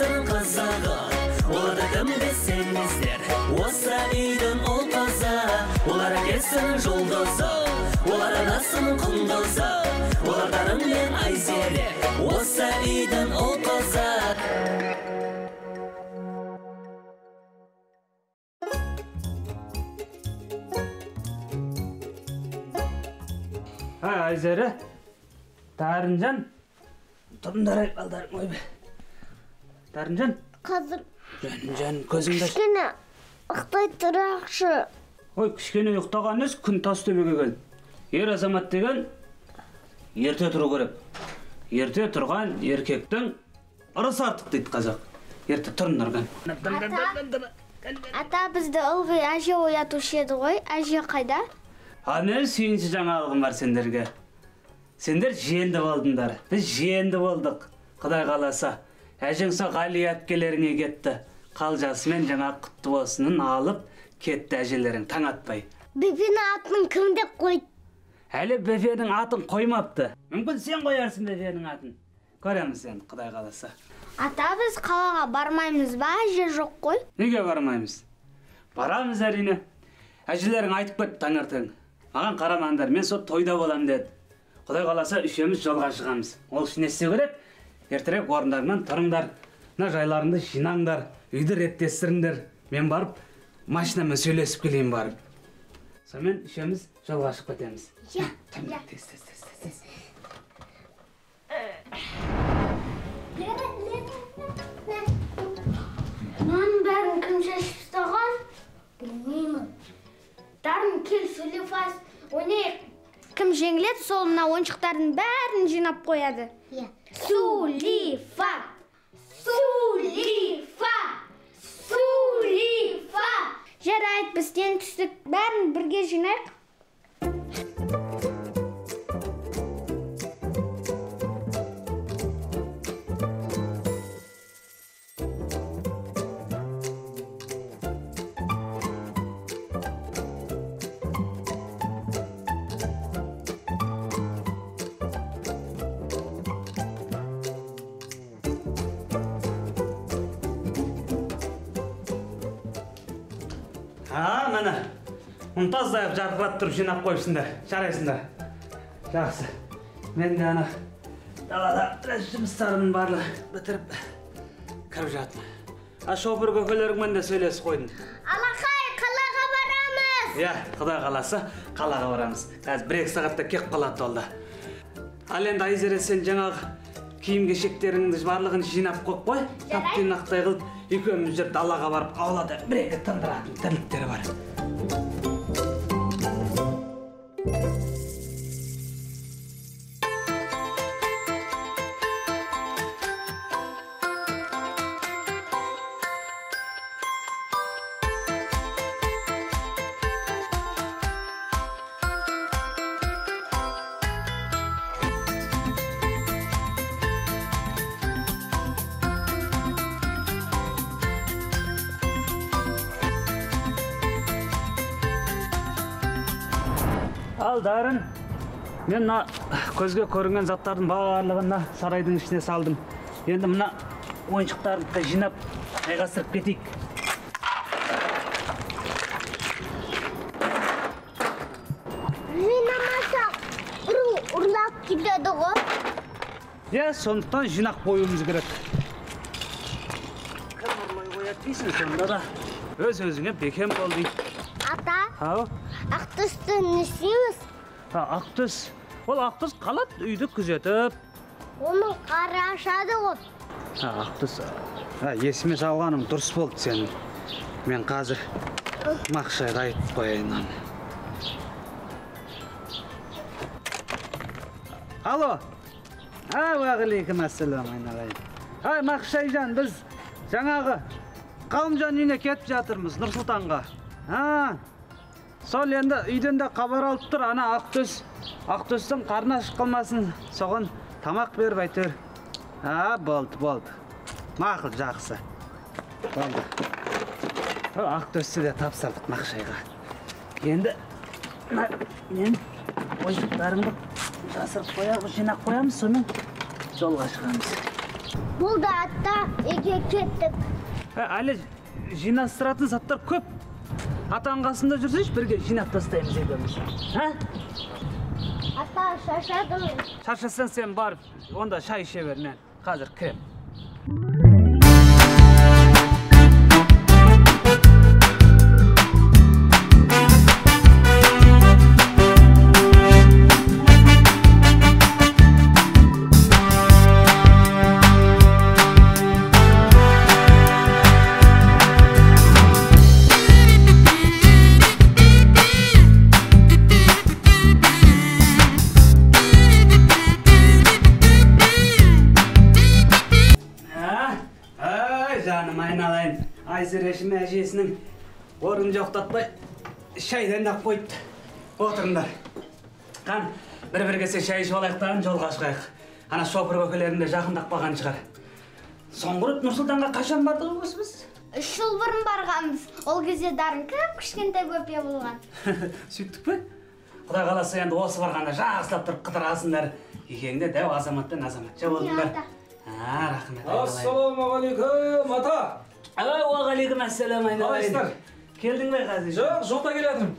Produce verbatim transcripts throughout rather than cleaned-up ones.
әкесінің қызығы. Оларды кім десеңіздер, осы үйдің ұл қызы. Олар әкесінің жұлдызы, олар анасының құндызы. Оларданым мен Айзере, осы үйдің ұл қызы. Айзере, Тарынжан, тұрындар ай балдарым ойбе. Тарынжан? Қазір. Жан, көзіңді аш. Кішкене ұқтай тұрақшы. Ой, кішкене ұқтаған өз күн тас төбеге кел. Ер азамат деген ерте тұру керек. Ерте тұрған еркектің ырысы артық дейді қазақ. Ерте тұрындар. Ата, бізді ылғи әже оятушы еді ғой, әже қайда? Ане сүйінші жаңалығым бар сендерге. Сендер жиенді болдыңдар, біз жиенді болдық. Құдай қаласа, әжең сол Ғали әпкелеріңе кетті. Қалжасымен жаңа құтты болсынын алып кетті әжелерің таң атпай. Бепенің атын кім деп қойды? Әлі Бепенің атын қоймапты. Мүмкін сен қоярсың Бепенің атын. Көреміз сен, Құдай қаласа. Ата, біз қалаға бармаймыз ба, әже жоқ қой? Неге бармаймыз? Барамыз әрине. Әжелерің айтып кетті таңертең. Маған қарамаңдар, мен сол тойда болам деді. Құдай қаласа үшеуміз жолға шығамыз. Ол үшін не істеу керек? Ертерек орындарынан тұрыңдар, мына жайларыңды жинаңдар, үйді реттестіріңдер. Мен барып, машинамен сөйлесіп келейін барып. Сонымен үшеуміз жолға шығып кетеміз. Иә, иә. Тез, тез, тез, тез. Мұның бәрін кім шешіп тастаған? Білмеймін. Дарын кел сөйлеп аз. Ойнайық. Кім жеңіледі, сол мына ойыншықтардың бәрін жинап қояды. Сулифа! Сулифа! Сулифа! Жарайды, бізден түстік, бәрін бірге жинайық. А, мәні, ұнтаздайып жарқырап тұрып жинап қойыпсыңдар, жарайсыңдар. Жақсы, мен де ана далада біраз жұмыстарымның барлығы бітіріп кіріп жатым. А шофер көкелеріңмен де сөйлесіп қойдым. Алақай, қалаға барамыз! Иә, Құдай қаласа қалаға барамыз. Қазір бір-екі сағатта кеп қалады олда. Ал енді Айзере, сен жаңағы киім-кешектеріңді барлығын жинап қойып қой. Тап-тұйнақтай қылып, екеуміз жүріп далаға барып аулада бір-екі тындыратын тірліктері бар. Ал Дарын, мен көзге көрінген заттардың барлығына сарайдың ішіне салдым. Енді мына ойыншықтарды жинап айғастырып кетейік. Жинамасақ, ұру ұрлап кетеді ғой. Е, сондықтан жинақ қоюымыз керек. Кім ұрлай қояды дейсің, сонда да өз-өзіңе бекем бол дейді. Ата, Ау? ақтүсті не істейміз? Ақтүс. Ол Ақтүс қалады үйді күзетіп. Оның қары ашады ғой. Ақтүс. Есіме салғаным дұрыс болды сенің. Мен қазір Мақшайға айтып қояйын. Алло. Уағалейкум ассалам, айналайын. Ай, Мақшайжан, біз жаңағы Қалымжан үйіне кетіп жатырмыз, Нұрсұлтанға. Сол енді үйден де хабар алып тұр, ана Ақтөс. Ақтөстің қарны ашып қалмасын, соған тамақ беріп әйтеуір. А, болды, болды. Мақұл, жақсы. Болды. Ақтөсті де тапсырдық Мақшайға. Енді мен ойыншықтарымды жасырып қояғы жинақ қоямыз, сонымен жолға шығамыз. Болды ата, үйге кеттік. Әлі жинастыратын заттар көп. Атаң қасында жүрсейші, бірге жинап тастаймыз екеуміз. Ата, шаршадым. Шаршасаң сен барып, онда шай іше бер, мен қазір кірем. Жаным айналайын, Айсырешім әжесінің орын жоқтатпай шайдан ақ қойыпты. Отырыңдар. Қан, бір-бір кесе шай ішіп алайықтарын жолға шығайық. Ана шопыр көкелерінде жақындап қалған шығар. Соңғы рет Нұрсұлтанға қашан бардық өзіміз? Үш жыл бұрын барғанбыз. Ол кезде дарын кіп кішкентай көпе болған. Сөйттік пе? Құдай қаласа енді осы барғанда жақсылап тұрып қыдырасыңдар. Екеңде дәу азаматтан азаматша болдыңдар. Рахмет. Ассалаумағалейкум, ата. Уағалейкум ассалам айналайын. Қалайсыздар? Келдің бе қазір? Жоқ, жолда келе жатырмын.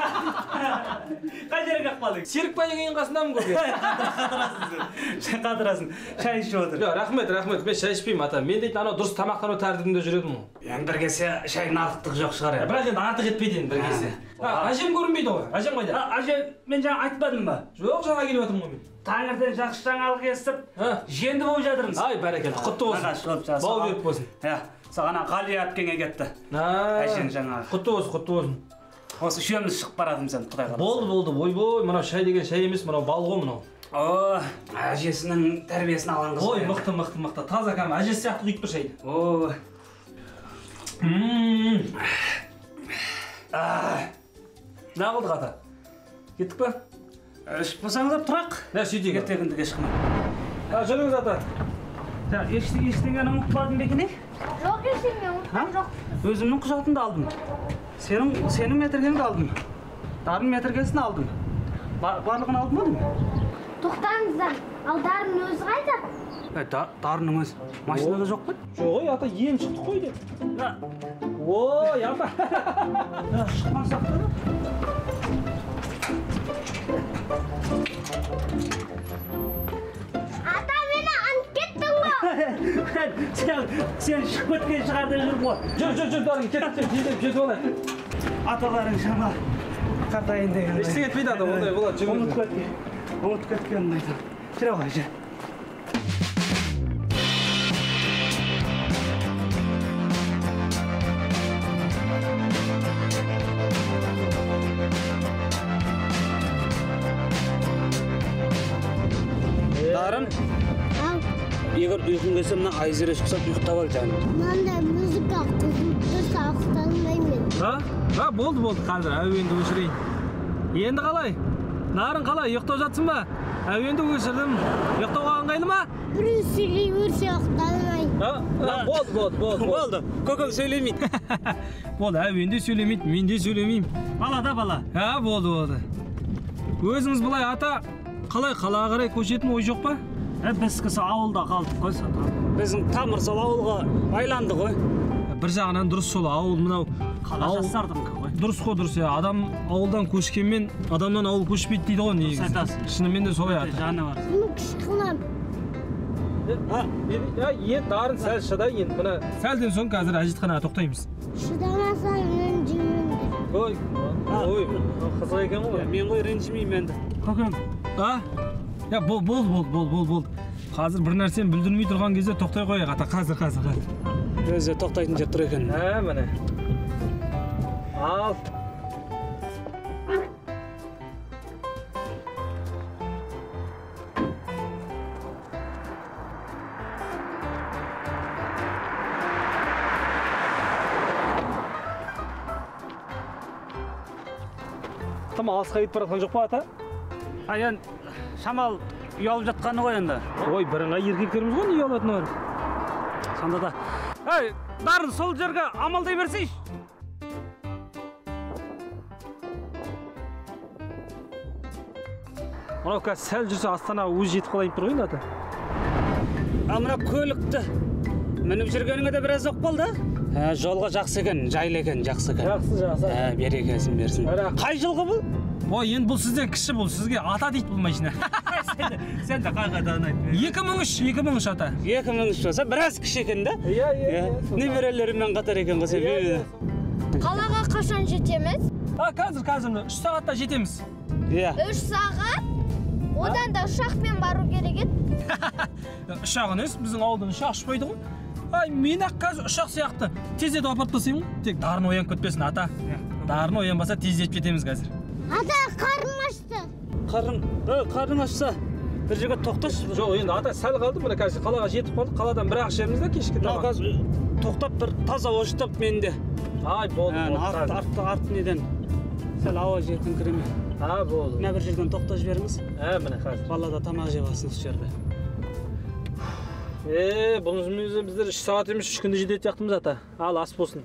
Қай жерге қалдың? Серікбай егеннің қасындамын көке. Қатырасың. Қатырасың. Шай ішіп отыр. Жоқ, рахмет, рахмет. Мен шай ішпеймін, ата. Мен дейтін анау дұрыс тамақтану тәртібінде жүредім ғой. Енді бір кесе шайдың артықтығы жоқ шығар. Бірақ енді артық етпейді енді бір кесе. Әжем көрінбейді ғой. Әжем қайда? Әже, мен жаңа айтпадым ба? Жоқ, жаңа келіп жатырмын ғой мен. Таңертең жақсы жаңалық естіп, женді болып жатырмыз. Ай, бәрекелді. Құтты болсын. Бау беріп болсын. Саған Қали әпкеңе кетті. Әжең жаңағы. Құтты болсын, құтты болсын. Осы үшеуміз шығып барадым сен, Құдай қаласа. Болды, болды. Ойбой, мынау шай деген шай емес, мынау бал ғой мынау. О, әжесінің тәрбиесін алған қыз. Ой, мықты, мықты, мықты. Таза кәм, әжесі сияқты құйып бір шайды. О. Не қылдық ата? Кеттік па? Ішіп болсаңыздар тұрақ. Не сөйтейік? Ертеңінде кеш қылмай. Жүріңіз ата. Ештеңені ұмытпадың ба екен? Жоқ, ештеңе ұмытқан жоқ. Өзімнің құжатымды алдым. Сенің сенің метргеңді алдым. Дарын метргесін алдым. Барлығын алдым ба деймін? Тоқтаңыздар, ал Дарын өзі қайда? Дарынның өзі машинада жоқ па? Жоқ, ата, ен шықтық қой деп. Ой, ата. Шыққан сақтады. Ата, мені ант кеттің ба? Сен шығып кеткен шығарда жүріп ғой. Жүр, жүр, жүр, Дарын, кетіп, жетіп, жетіп олай. Аталарың шама қартайын деген. Ештеңе етпейді ата, ондай болады, жүр. Ұмытып кеткен. Ұмытып кеткенін айтам. Жүре ғой, жүр. Дарын, егер ұйқың келсе, мына Айзере шықса ұйықтап ал жаным. Мынандай музыка дұрыс ауықталмаймын. Ha, болды, болды, қазір әуенді өшірейін. Енді қалай? Дарын қалай, ұйықтап жатсың ба? Әуенді өшірдім. Ұйықтауға ыңғайлы ма? Бірін сөйлей өрсе ауықталмаймын. Болды, болды, болды. Болды, көкем сөйлемейді. Болды, әуенде сөйлемейді, мен де сөйлемеймін. Бала да бала. Ha, болды, болды. Өзіңіз бұлай ата, қалай қалаға қарай көшетін ой жоқ па? Біз кісі ауылда қалдық қой. Біздің тамыр сол ауылға байланды ғой. Бір жағынан дұрыс сол ауыл мынау. Қала жастардың ғой. Дұрыс қой, дұрыс. Адам ауылдан көшкенмен адамнан ауыл көшпейді дейді ғой негізі. Айтасың. Шынымен де солай ата. Жаны бар. Мұны кіші қылам. Е, Дарын сәл шыда енді. Мына сәлден соң қазір әжетханаға тоқтаймыз. Шыдамасаң мен жемеймін. Ой, ой, қызық екен ғой. Мен ғой ренжімеймін енді. Көкем. А? Я, бол, бол, бол, бол, бол, бол. Қазір бір нәрсені білдірмей тұрған кезде тоқтай қояйық ата. Қазір, қазір, қазір. Өзі тоқтайтын жер тұр екен. Ә, міне. Ал. Там алысқа кетіп бара жатқан жоқ па ата? А, енді шамал ұялып жатқаны ғой енді. Ой, бірыңғай еркектеріміз ғой, не ұялатыны бар? Сонда да. Ей, Дарын, сол жерге амалдай берсейші. Мынау қазір сәл жүрсе Астана өзі жетіп қалайын тұр ғой ата. мына көлікті мініп жүргеніңе де біраз оқ болды. Жолға жақсы екен, жайлы екен, жақсы екен. Жақсы, жақсы. Берекесін берсін. Қай жылғы бұл? Ой, енді бұл сізден кіші, бұл сізге ата дейді бұл машина. Сен де қай қайда ұнайды? екі мың үш, екі мың үш ата. екі мың үш болса, біраз кіші екен да? Иә, иә. Немерелерімен қатар екен ғой сен. Қалаға қашан жетеміз? А, қазір, қазір, үш сағатта жетеміз. Иә. үш сағат? Одан да ұшақпен бару керек еді. Ұшақ емес, біздің ауылдан ұшақ ұшпайды ғой. Ай, мен ақ қазір ұшақ сияқты тездетіп апарып тастаймын ғой. Тек дарын оянып кетпесін, ата. Дарын оянбаса тездетіп кетеміз қазір. Ата, қарным ашты. Қарың, қарың ашса, бір жерге тоқташы. Жоқ, енді ата сәл қалды, мына қазір қалаға жетіп қалдық. Қаладан бір ақ ішеміз да кешкі тамақ. Қазір тоқтап бір таза ожытып менде. Ай, болды, болды. Арт, арт неден сәл ауа жетін кіреме. А, болды. Мына бір жерден тоқтап жіберіңіз. Ә, міне қазір. Бала да тамақ жеп алсын осы жерде. Е, бұнымыз біздер үш сағат емес, үш күнде жететін сияқтымыз ата. Ал, ас болсын.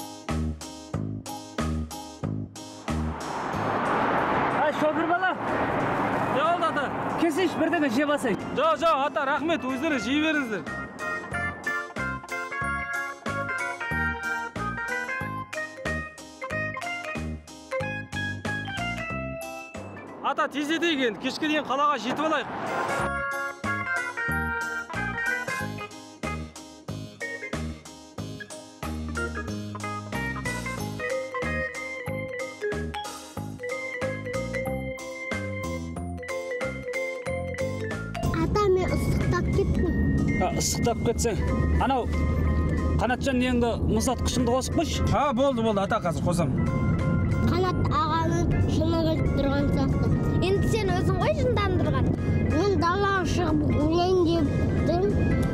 Ай, шофер бала. Не oldu ата? Кесейші бірдеңе жеп алсай. Жоқ, жоқ, ата, рахмет, өздері жей беріңіздер. Ата, тездетейік енді, кешке дейін қалаға жетіп алайық. Ата, мен ыстықтап кеттім. Ыстықтап кетсең, анау Қанатжан неңді мұздатқышыңды қосып қойшы. А, болды, болды, ата қазір қосам. Қанат ағаның шыны келіп тұрған сияқты. Енді сен өзің ғой жындандырған. Мен далаға шығып өлейін дептім.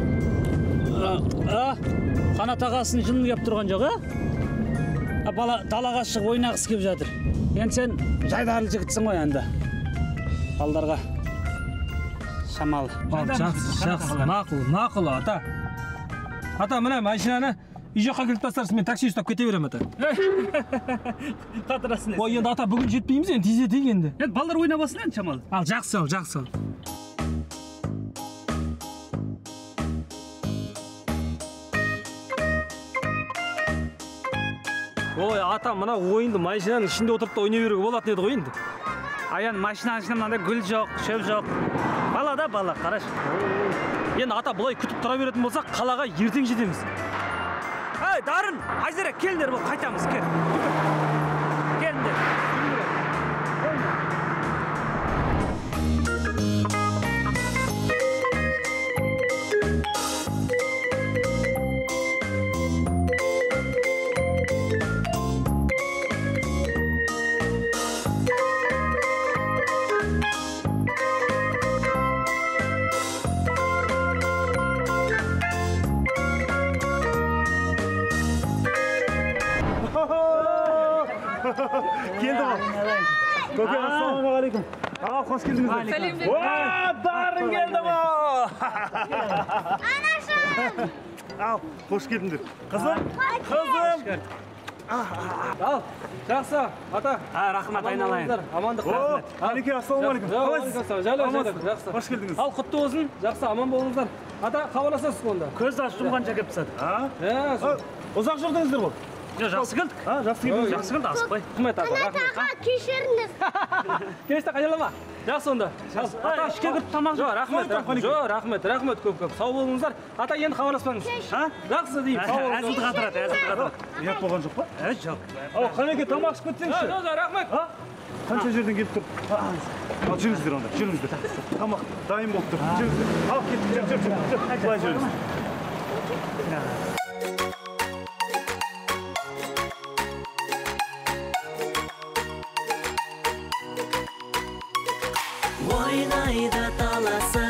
Қанат ағасын жыны келіп тұрған жоқ, а? Бала далаға шығып ойнағысы келіп жатыр. Енді сен жайдарлы жігітсің ғой енді. Балдарға шамалы. Жақсы, жақсы, мақұл, мақұл, ата. Ата, мына машинаны үй жаққа келіп тастарсың, мен такси ұстап кете берем, ата. Қатырасың. Ой, енді ата бүгін жетпейміз, енді тездетейік енді. Енді балдар ойнап алсын енді шамалы. Ал, жақсы ал, жақсы ал. Ой, ата, мына ойынды машинаның ішінде отырып та ойнай беруге болатын еді ғой енді. Аян машинаның ішінде мынандай гүл жоқ, шөп жоқ. Бала да бала, қарашы. Енді ата бұлай күтіп тұра беретін болсақ, қалаға ертең жетеміз. Ай, Дарын, Айзере, келдер бұл, қайтамыз, кел. Келдер. Келді ғой. Көке, ассалаумағалейкум. Аға, қош келдіңіздер. Сәлем. Уа, Дарын келді ғой. Анашым! Ал, қош келдіңдер. Қызым, қызым. Ал, жақсы, ата. Рахмет, айналайын. Амандық, рахмет. Әлеке, ассалаумағалейкум. Қалайсыз? Жайлы, жайлы, жақсы. Қош келдіңіз. Ал, құтты болсын, жақсы, аман болыңыздар. Ата, хабарласасыз онда. Көзді ашып жұмғанша кеп түседі. А? Ұзақ жүрдіңіздер ғой? Жақсы келдік. А, жақсы келдіңіз. Жақсы келді, асықпай. Рахмет, ата, Қанат рахмет. аға, кешіріңіз. Келесте қайдалама. Жақсы онда. Ата, ішке кіріп тамақ жоқ, рахмет, рахмет. Жоқ, рахмет, рахмет көп көп. Сау болыңыздар. Ата, енді хабарласпаңыз. Ha? Жақсы деймін, сау болыңыздар. Әзілді қатырады, әзілді қатырады. Ұят болған жоқ па? Ә, жоқ. Ал, Қанеке, тамақ ішіп кетсеңізші. Жоқ, жоқ, рахмет. Қанша жерден келіп тұр? Ал, жүріңіздер онда, жүріңіздер. Тамақ дайын болып тұр. Жүріңіздер. Ал, кеттік, жүр, жүр, жүр. Былай жүріңіз. Ойнайды таласы